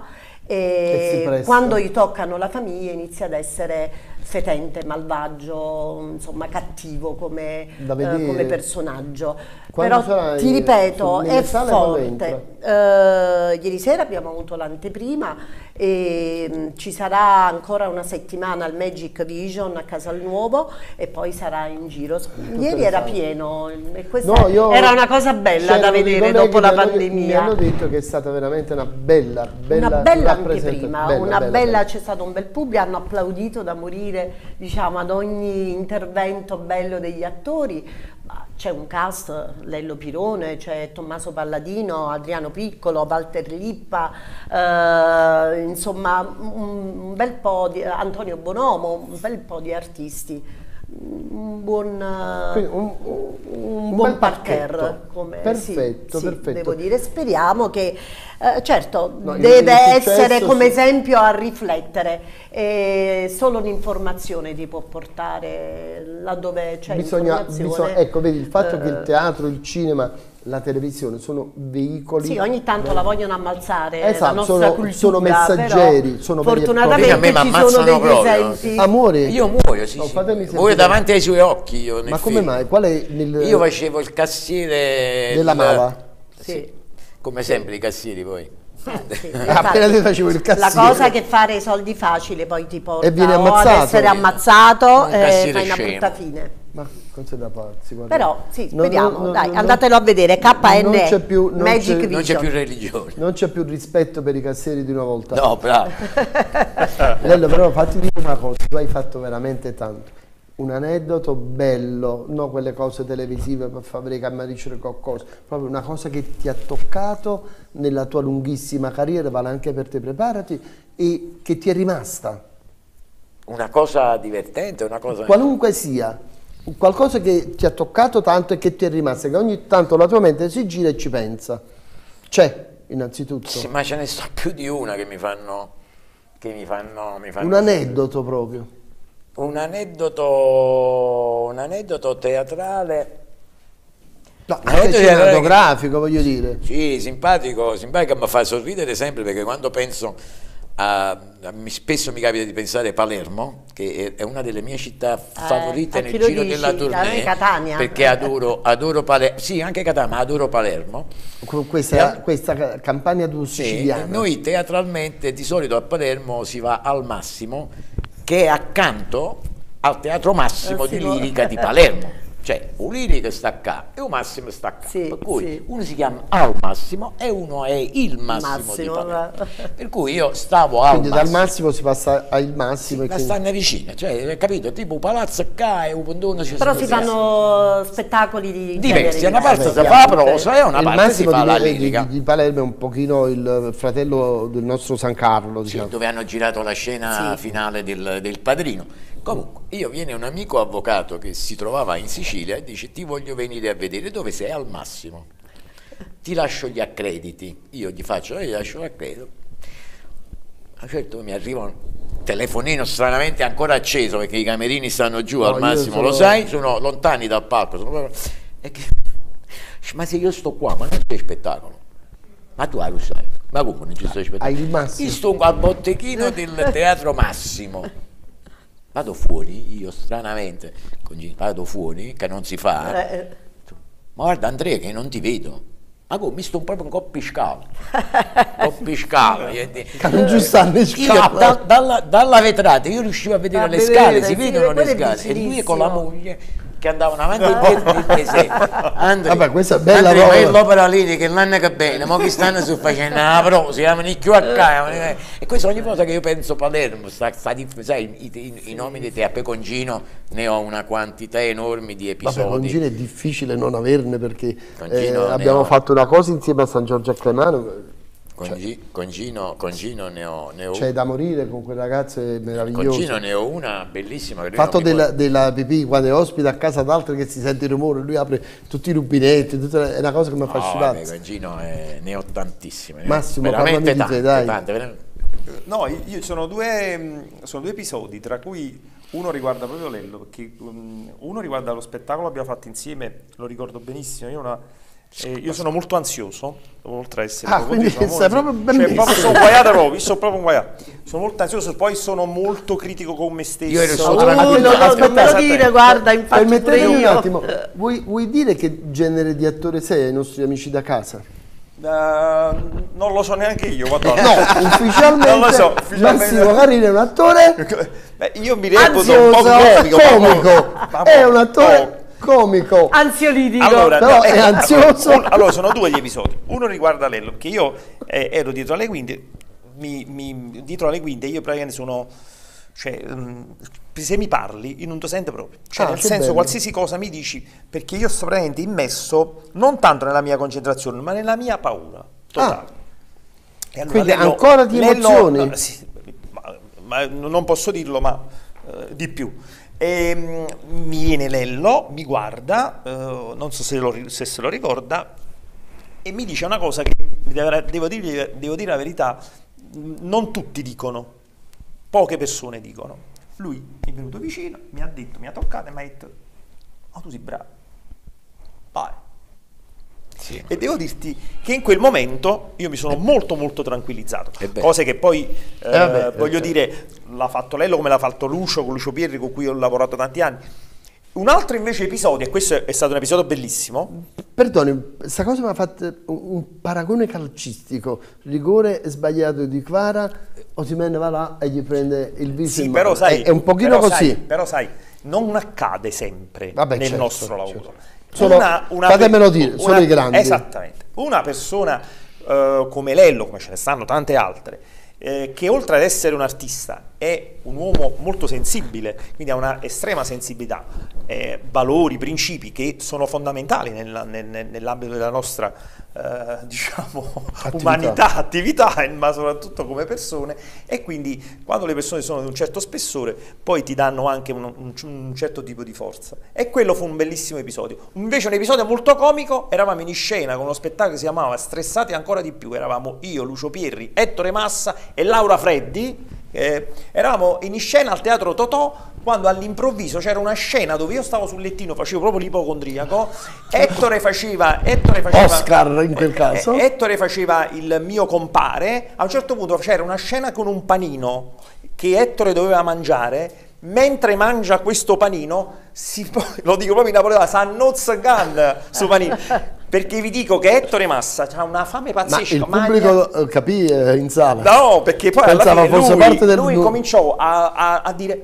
e quando gli toccano la famiglia inizia ad essere fetente, malvagio, insomma cattivo come, eh, come personaggio. Quando però ti ripeto è forte. Uh, ieri sera abbiamo avuto l'anteprima e um, ci sarà ancora una settimana al Magic Vision a Casalnuovo e poi sarà in giro. Ieri era pieno e questa no, era una cosa bella da vedere dopo la pandemia. Mi hanno detto che è stata veramente una bella, bella, una bella anteprima, bella, una bella, bella, bella. C'è stato un bel pubblico, hanno applaudito da morire, diciamo, ad ogni intervento bello degli attori. C'è un cast, Lello Pirone, c'è Tommaso Palladino, Adriano Piccolo, Walter Lippa, eh, insomma un, un bel po' di Antonio Bonomo, un bel po' di artisti, un buon, un, un, un buon parterre, come perfetto, sì, perfetto. Sì, devo dire, speriamo che eh, certo no, deve essere come sì. esempio a riflettere, e solo l'informazione ti può portare laddove c'è informazione. Ecco, vedi, il fatto eh, che il teatro, il cinema, la televisione sono veicoli. Sì, ogni tanto beh. la vogliono ammalzare, esatto, la nostra sono, cultura, sono messaggeri, sono fortunatamente a me ci sono degli proprio. esempi. Amore, io muoio, sì, no, sì. muoio davanti ai suoi occhi. Io nel Ma come film. mai? Qual è il... Io facevo il cassiere della Mala. Sì. sì. Come sempre i cassieri poi. Eh, sì, appena ti facevo il cassiere. La cosa che fare soldi facile poi ti porta e viene ammazzato, ad essere ammazzato e fai una scemo. brutta fine. Ma cose da pazzi, però sì, speriamo, no, no, dai, no, andatelo a vedere, K N E, non c'è più, non Magic Vision. Non c'è più religione. Non c'è più rispetto per i cassieri di una volta. No, bravo. Lello, però fatti dire una cosa, tu hai fatto veramente tanto. Un aneddoto bello, non quelle cose televisive per fare i camaricci qualcosa, proprio una cosa che ti ha toccato nella tua lunghissima carriera, vale anche per te, preparati, e che ti è rimasta. Una cosa divertente, una cosa... Qualunque sia, qualcosa che ti ha toccato tanto e che ti è rimasta, che ogni tanto la tua mente si gira e ci pensa. C'è, innanzitutto. Sì, ma ce ne sta più di una che mi fanno... Che mi fanno, mi fanno un aneddoto proprio. Un aneddoto, un aneddoto teatrale, no, anche cinematografico, voglio dire. Sì, simpatico, simpatico, mi fa sorridere sempre perché quando penso a, a mi, spesso mi capita di pensare a Palermo, che è, è una delle mie città favorite eh, nel giro dici, della tournée, Catania. perché adoro, adoro Palermo, sì anche Catania, ma adoro Palermo. Con questa, questa campagna siciliana. Sì, noi teatralmente di solito a Palermo si va al Massimo, che è accanto al Teatro Massimo, Massimo. di Lirica di Palermo. Cioè, un lirico sta qua e un Massimo sta qua. Sì, per cui sì. uno si chiama al Massimo e uno è il Massimo, Massimo, di Palermo. Per cui io stavo al Quindi Massimo. dal Massimo si passa al Massimo. Sì, e ma quindi... stanno vicine, cioè, capito? Tipo un palazzo qua e un pondono ci Però sono si fanno spettacoli di diversi, generi una parte diversi. si fa prosa e una il parte si Massimo fa di, la di, lirica. di, di Palermo è un pochino il fratello del nostro San Carlo, Sì, diciamo. dove hanno girato la scena Sì. finale del, del Padrino. Comunque, io viene un amico avvocato che si trovava in Sicilia e dice: ti voglio venire a vedere, dove sei? Al Massimo. Ti lascio gli accrediti. Io gli faccio, io gli lascio l'accredito. A un certo punto mi arriva un telefonino stranamente ancora acceso, perché i camerini stanno giù No, al io Massimo, sono- lo sai, sono lontani dal palco. Sono proprio... e che... Ma se io sto qua, ma non c'è spettacolo. Ma tu lo sai, ma come non ci sto spettacolo? Hai il Massimo. Io sto al botteghino del Teatro Massimo. Vado fuori, io stranamente, vado fuori, che non si fa. Eh, Ma guarda Andrea che non ti vedo. Ma come, mi sto proprio un coppiscalo. Coppiscalo. Non ci stanno le Io scale. da- dalla, dalla vetrata io riuscivo a vedere A le vedere, scale, si sì, vedono le quello è scale. E lui con la vicinissimo. moglie che andavano avanti e dietro di te. Andrea, Vabbè, questa è bella Andrea, ma roba. io l'opera lì che l'anno che bene, ma che stanno su facendo la prosa, siamo più a casa. E questo ogni volta che io penso Palermo, sta, sta di- sai, i, i- i nomi di te a Pecongino ne ho una quantità enorme di Vabbè, episodi. con Gino è difficile non averne perché Con eh, Gino ne abbiamo ho- fatto una cosa insieme a San Giorgio a Cremano, Con, Gi- con Gino, con Gino ne ho, ne ho c'è da morire con quel ragazzo, è con meraviglioso. Gino ne ho una bellissima. che lui Fatto non mi della, può- della pipì quando è ospite a casa d'altri che si sente il rumore, lui apre tutti i rubinetti, tutta- è una cosa che mi No, affascina. vabbè, con Gino eh, ne ho tantissime. ne ho Massimo, veramente parlami di te, tante, dai. tante, veramente. No, io sono due, mh, sono due episodi, tra cui uno riguarda proprio Lello, perché um, uno riguarda lo spettacolo che abbiamo fatto insieme, lo ricordo benissimo. Io, una, eh, io sono molto ansioso, oltre a essere Ah, poco quindi sono stai molto- proprio cioè, benissimo. proprio sono guaiato proprio, sono proprio un guaiato. Sono molto ansioso, poi sono molto critico con me stesso. Io ero Oh, solo- no, Aspetta, no, aspetta, non me lo aspetta. dire, guarda, infatti pure Permettetemi un io. attimo, vuoi, vuoi dire che genere di attore sei ai nostri amici da casa? Uh, non lo so neanche io, guarda. No, ufficialmente, Non lo so, ufficialmente- Massimo Carino è un attore Beh, io mi reputo un po' ansioso, comico, comico, ma- è un ma- attore comico. Ansiolitico. Allora, Però no, è ecco, ansioso. Allora, allora, sono due gli episodi. Uno riguarda Lello, che io eh, ero dietro alle quinte, mi, mi- dietro alle quinte io praticamente sono, cioè, mh, se mi parli io non ti sento proprio, cioè Ah, nel che senso bello. qualsiasi cosa mi dici, perché io sto praticamente immesso non tanto nella mia concentrazione, ma nella mia paura totale. E allora Quindi ancora di emozioni? no, sì, ma, ma non posso dirlo, ma eh, di più. E, mm, mi viene Lello, mi guarda, eh, non so se, lo, ri- se se lo ricorda, e mi dice una cosa che devo, devo, dire, devo dire la verità, mh, non tutti dicono, poche persone dicono. Lui mi è venuto vicino, mi ha detto, mi ha toccato e mi ha detto: oh, tu sei bravo, vai. Sì. E devo dirti che in quel momento io mi sono molto molto tranquillizzato, Eh beh. cose che poi eh, Eh vabbè, voglio eh. dire l'ha fatto Lello come l'ha fatto Lucio, con Lucio Pierri, con cui ho lavorato tanti anni. Un altro invece episodio, e questo è stato un episodio bellissimo, Perdoni, questa cosa mi ha fatto un, un paragone calcistico, rigore sbagliato di Kvara, Osimhen va là e gli prende il viso sì, in però mano. sai, è, è un pochino però così. sai, però sai, non accade sempre Vabbè, nel certo, nostro lavoro. certo. Sono- fatemelo dire, sono i grandi. Esattamente. Una persona eh, come Lello, come ce ne stanno tante altre, eh, che oltre ad essere un artista è un uomo molto sensibile, quindi ha una estrema sensibilità, eh, valori, principi che sono fondamentali nella- nel- nel- nell'ambito della nostra eh, diciamo umanità, attività, ma soprattutto come persone, e quindi quando le persone sono di un certo spessore poi ti danno anche un, un- un certo tipo di forza, e quello fu un bellissimo episodio. Invece un episodio molto comico, eravamo in scena con uno spettacolo che si chiamava Stressati ancora di più, eravamo io, Lucio Pierri, Ettore Massa e Laura Freddi. Eh, eravamo in scena al Teatro Totò quando all'improvviso c'era una scena dove io stavo sul lettino, facevo proprio l'ipocondriaco, Ettore faceva, Ettore faceva Oscar in quel eh, caso. eh, Ettore faceva il mio compare. A un certo punto c'era una scena con un panino che Ettore doveva mangiare. Mentre mangia questo panino, si, lo dico proprio in napoletano, s'annozza gan su panino. perché vi dico che Ettore Massa ha una fame pazzesca. Ma il pubblico magna... capì eh, in sala? No, perché poi pensava alla fine fosse lui, parte del... lui cominciò a, a, a dire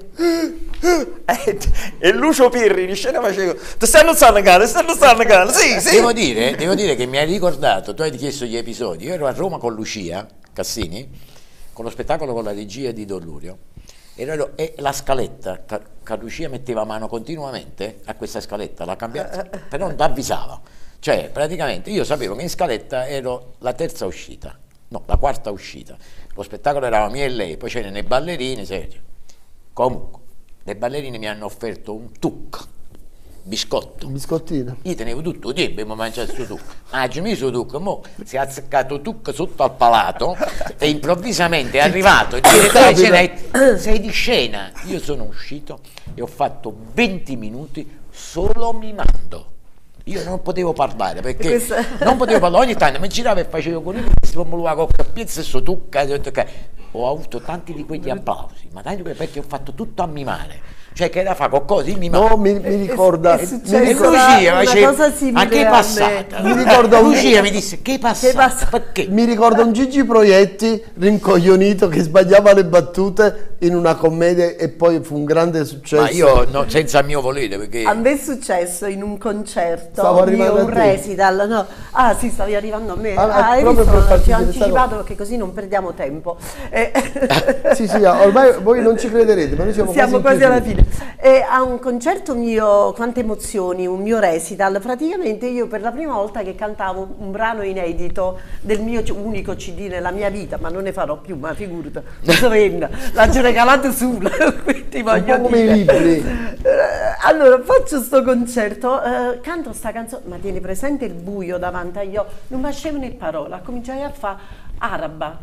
e Lucio Pirri in scena faceva ti stanno stanno cane, stanno stanno cane. Sì, sì. Devo dire, devo dire che mi hai ricordato, tu hai chiesto gli episodi, io ero a Roma con Lucia Cassini, con lo spettacolo con la regia di Don Lurio, e, e la scaletta, che Lucia metteva mano continuamente a questa scaletta, la cambiava, però non ti avvisava, cioè praticamente io sapevo che in scaletta ero la terza uscita, no, la quarta uscita, lo spettacolo eravamo io e lei, poi c'erano i ballerini, serio. Comunque, le ballerine mi hanno offerto un tuc, biscotto. Un biscottino. Io tenevo tutto, io abbiamo mangiato questo tuc. Ah, ci ho messo il tuc, mo si è azzeccato tuc sotto al palato e improvvisamente è arrivato il direttore scena, sei di scena. Io sono uscito e ho fatto venti minuti solo mimando. Io non potevo parlare perché Questa... non potevo parlare, ogni tanto mi giravo e facevo con il si muoveva con la pizza e sto tucca. Ho avuto tanti di quegli applausi, ma tanti perché ho fatto tutto a mimare. Cioè che da fare qualcosa di mimare. No, mi, mi ricorda è, è mi ricorda Lucia una dice, cosa simile a che è passata? Mi ricorda un Lucia mi disse che è passata? Perché? Mi ricorda un Gigi Proietti rincoglionito che sbagliava le battute in una commedia e poi fu un grande successo. Ma io no, senza mio volere perché a me è successo in un concerto, stavo arrivando un recital, no. Ah sì, stavi arrivando a me. Ah, ah, hai proprio visto? per Ti ho anticipato perché così non perdiamo tempo. Eh. Sì, sì, ormai voi non ci crederete, ma noi siamo, siamo quasi, quasi alla fine. E a un concerto mio, quante emozioni, un mio recital, praticamente io per la prima volta che cantavo un brano inedito del mio unico C D nella mia vita, ma non ne farò più, ma figurati, l'ho regalato su, quindi voglio un po' come dire. I libri. Allora faccio sto concerto, eh, canto sta canzone, ma tieni presente il buio davanti agli occhi, non facevo né parola, cominciai a fare araba.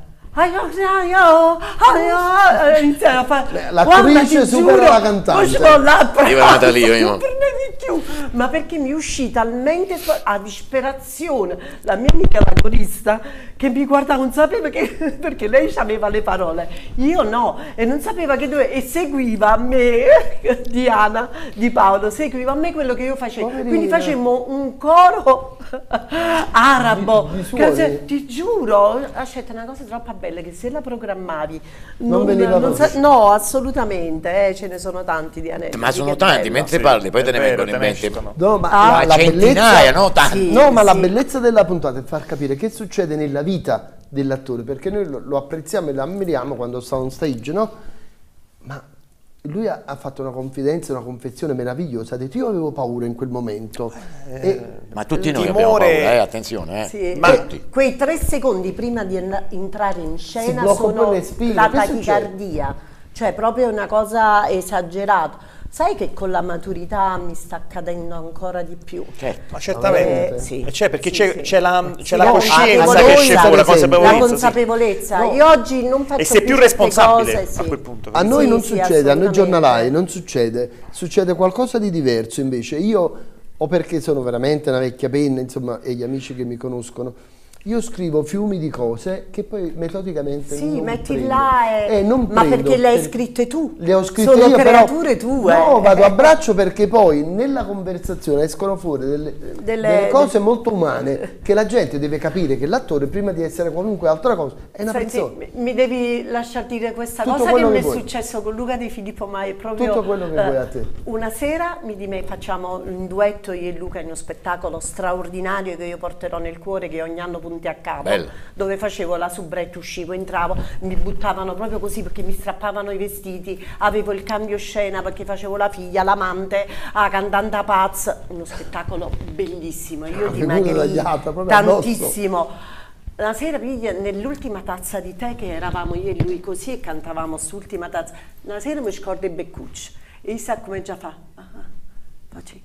Iniziare a fare l'attrice supera la cantante. Io Natalio, io. Ma perché mi uscì talmente a disperazione la mia amica la corista che mi guardava, non sapeva che perché lei aveva le parole, io no, e non sapeva che doveva, e seguiva a me Diana Di Paolo, seguiva a me quello che io facevo. Poverina. Quindi facemmo un coro arabo, di, di che, ti giuro, aspetta, una cosa troppo bella che se la programmavi non, non veniva non sa, no, assolutamente, eh, ce ne sono tanti di aneddoti. Ma sono tanti, bello. Mentre parli poi te ne vengono in mente. No, ma ah, la, la centinaia, bellezza, no? Tanti. Sì, no, ma sì. La bellezza della puntata è far capire che succede nella vita dell'attore, perché noi lo, lo apprezziamo e lo ammiriamo quando sta on stage, no? Ma lui ha, ha fatto una confidenza, una confessione meravigliosa. Ha detto: io avevo paura in quel momento. Eh, e ma tutti noi timore... abbiamo paura, eh, attenzione. Eh. Sì. Ma quei tre secondi prima di entrare in scena sono respiro. la che tachicardia, cioè proprio una cosa esagerata. Sai che con la maturità mi sta accadendo ancora di più. certo. Ma certamente, eh, sì, c'è perché sì, c'è, sì. c'è la, c'è sì, la no, coscienza la che esce fuori, la consapevolezza. La consapevolezza. Sì. No. Io oggi non faccio e sei più più responsabile cose, sì. a quel punto. A noi sì, non sì, succede, a noi giornalai non succede, succede qualcosa di diverso invece. Io, o perché sono veramente una vecchia penna, insomma, e gli amici che mi conoscono, io scrivo fiumi di cose che poi metodicamente sì, non metti prendo. là e... Eh, non ma prendo, perché le hai per... scritte tu? Le ho scritte sono io, creature però... tue. No, vado a braccio perché poi nella conversazione escono fuori delle, delle... delle cose molto umane che la gente deve capire che l'attore, prima di essere qualunque altra cosa, è una Senti, persona. mi devi lasciar dire questa Tutto cosa che mi che è vuoi. successo con Luca Di Filippo, ma è proprio... Tutto quello che eh, vuoi a te. Una sera mi di me facciamo un duetto io e Luca in uno spettacolo straordinario che io porterò nel cuore, che ogni anno punti a capo. Bello. Dove facevo la soubrette, uscivo, entravo, mi buttavano proprio così perché mi strappavano i vestiti, avevo il cambio scena perché facevo la figlia, l'amante, la cantante pazza, uno spettacolo bellissimo, io dimagrii tantissimo. La sera piglia nell'ultima tazza di tè che eravamo io e lui così e cantavamo quest'ultima tazza, una sera mi scordo i beccucci e chissà come già fa, ah, faccio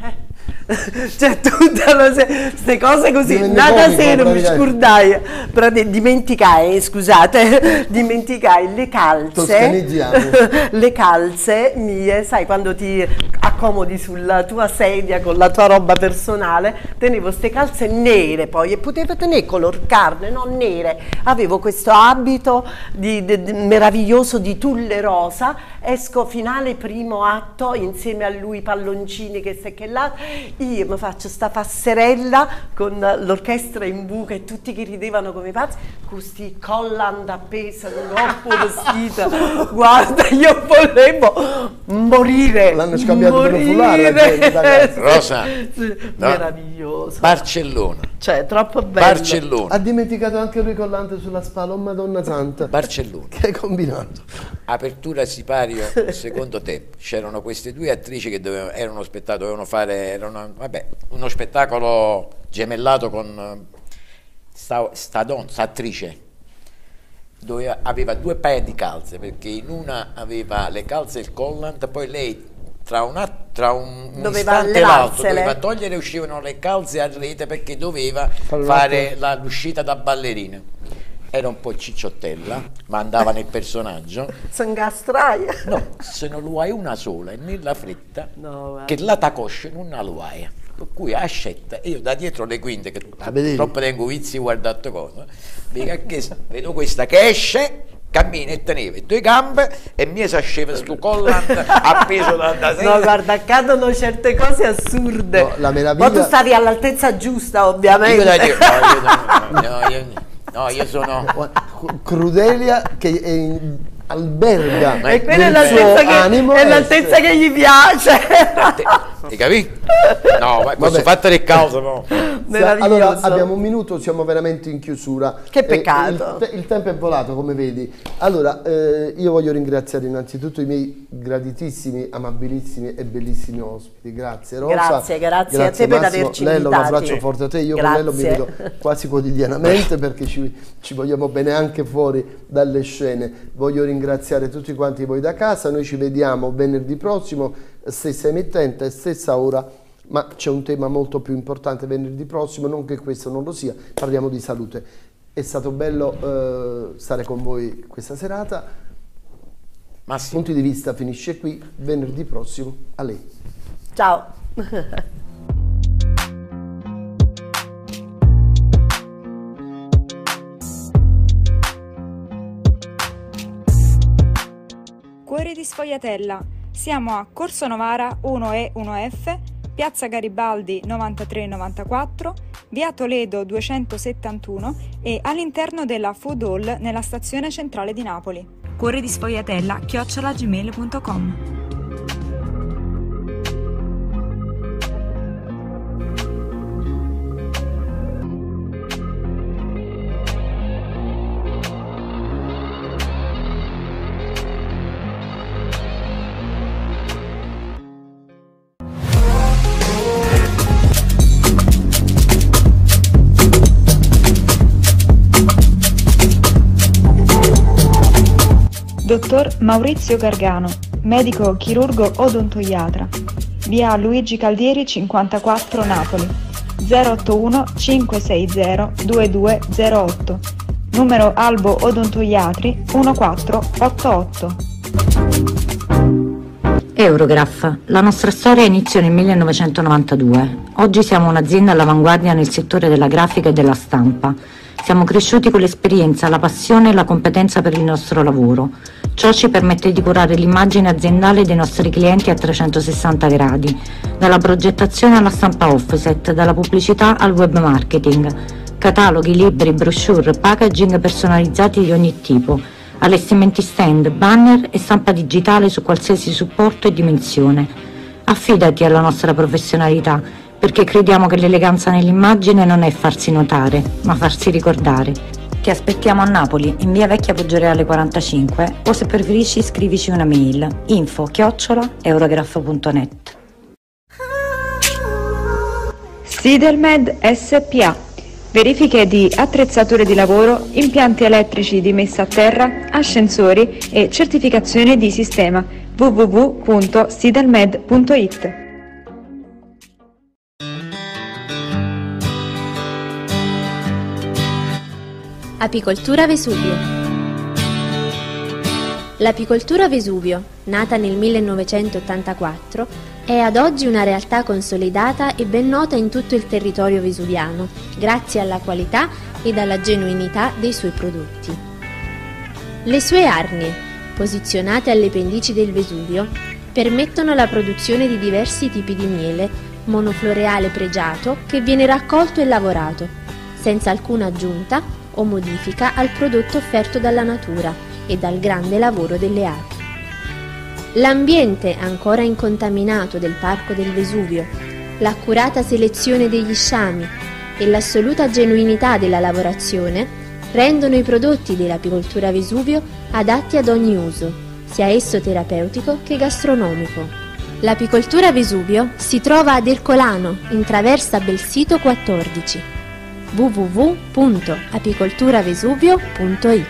Eh, cioè tutte queste cose così, nata sera mi scordai, dimenticai, scusate, dimenticai le calze, le calze mie, sai quando ti accomodi sulla tua sedia con la tua roba personale, tenevo queste calze nere poi, e potevo tenere color carne, non nere. Avevo questo abito di, di, di, meraviglioso di tulle rosa, esco finale primo atto insieme a lui, palloncini che se che là, io mi faccio sta passerella con l'orchestra in buca e tutti che ridevano come pazzi, con sti collant appesa, troppo vestita, guarda, io volevo morire. L'hanno scambiato morire. per un foulard, Rosa, sì, no. Meraviglioso. Barcellona. Cioè, troppo bello. Barcellona. Ha dimenticato anche lui collante sulla spalla, oh Madonna Santa. Barcellona. Che hai combinato? Apertura sipario, secondo tempo. C'erano queste due attrici che dovevano, erano spettacolo, dovevano fare erano, vabbè, uno spettacolo gemellato con sta, sta donna, sta attrice. Doveva, aveva due paia di calze, perché in una aveva le calze e il collant, poi lei tra un, tra un, un istante e l'altro doveva togliere e uscivano le calze a rete perché doveva fare l'uscita da ballerina. Era un po' cicciottella, ma andava nel personaggio. S'ingastraia. No, se non lo hai una sola e nella fretta, no, che la tacoscia non la lo hai. Per cui ascetta, e io da dietro le quinte, che troppo tengo vizi guardato cosa, vedo questa che esce, cammina e teneva due gambe e mi esasceva sto collant appeso da, da no, guarda, accadono certe cose assurde. No, la meraviglia... Ma tu stavi all'altezza giusta, ovviamente. Io da dire, no, io, no, no, io, no, io sono Crudelia che è in... alberga e quella è l'altezza che, l'altezza che gli piace. Hai capito? No, ma posso fare le cause, no? Allora abbiamo un minuto, siamo veramente in chiusura. Che peccato. Eh, il, il tempo è volato, come vedi. Allora eh, io voglio ringraziare innanzitutto i miei graditissimi, amabilissimi e bellissimi ospiti. Grazie Rosa. Grazie, grazie, grazie a te Massimo. per averci Lello, invitati. un abbraccio forte a te. Io grazie. con Lello mi vedo quasi quotidianamente perché ci, ci vogliamo bene anche fuori dalle scene. Voglio ringraziare tutti quanti voi da casa. Noi ci vediamo venerdì prossimo, stessa emittente, stessa ora, ma c'è un tema molto più importante venerdì prossimo, non che questo non lo sia, parliamo di salute. È stato bello eh, stare con voi questa serata. Massimo. Punti di vista finisce qui, venerdì prossimo, a lei. Ciao. Cuore di Sfogliatella. Siamo a Corso Novara uno E uno F, Piazza Garibaldi novantatré novantaquattro, Via Toledo duecentosettantuno e all'interno della Food Hall nella stazione centrale di Napoli. Cuore di Sfogliatella chiocciola gmail punto com. Dottor Maurizio Gargano, medico chirurgo odontoiatra, via Luigi Caldieri cinquantaquattro Napoli, zero ottuno cinque sei zero due due zero otto, numero Albo Odontoiatri uno quattro otto otto. Eurograph, la nostra storia inizia nel millenovecentonovantadue. Oggi siamo un'azienda all'avanguardia nel settore della grafica e della stampa. Siamo cresciuti con l'esperienza, la passione e la competenza per il nostro lavoro. Ciò ci permette di curare l'immagine aziendale dei nostri clienti a trecentosessanta gradi, dalla progettazione alla stampa offset, dalla pubblicità al web marketing, cataloghi, libri, brochure, packaging personalizzati di ogni tipo, allestimenti stand, banner e stampa digitale su qualsiasi supporto e dimensione. Affidati alla nostra professionalità, perché crediamo che l'eleganza nell'immagine non è farsi notare, ma farsi ricordare. Ti aspettiamo a Napoli, in via Vecchia Poggioreale quarantacinque, o se preferisci scrivici una mail, info chiocciola eurograph punto net. Sidelmed S P A. Verifiche di attrezzature di lavoro, impianti elettrici di messa a terra, ascensori e certificazione di sistema. w w w punto sidelmed punto it. Apicoltura Vesuvio. L'apicoltura Vesuvio, nata nel millenovecentottantaquattro, è È ad oggi una realtà consolidata e ben nota in tutto il territorio vesuviano, grazie alla qualità ed alla genuinità dei suoi prodotti. Le sue arnie, posizionate alle pendici del Vesuvio, permettono la produzione di diversi tipi di miele, monofloreale pregiato che viene raccolto e lavorato, senza alcuna aggiunta o modifica al prodotto offerto dalla natura e dal grande lavoro delle api. L'ambiente ancora incontaminato del Parco del Vesuvio, l'accurata selezione degli sciami e l'assoluta genuinità della lavorazione rendono i prodotti dell'apicoltura Vesuvio adatti ad ogni uso, sia esso terapeutico che gastronomico. L'apicoltura Vesuvio si trova ad Ercolano, in traversa Belsito quattordici. w w w punto apicolturavesuvio punto i t.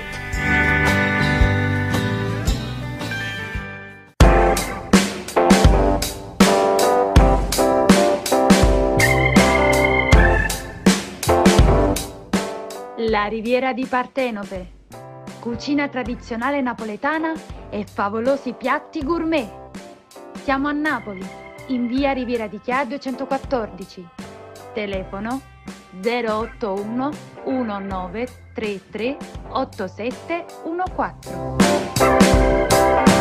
La Riviera di Partenope, cucina tradizionale napoletana e favolosi piatti gourmet. Siamo a Napoli, in via Riviera di Chià duecentoquattordici. Telefono zero otto uno uno nove tre tre otto sette uno quattro.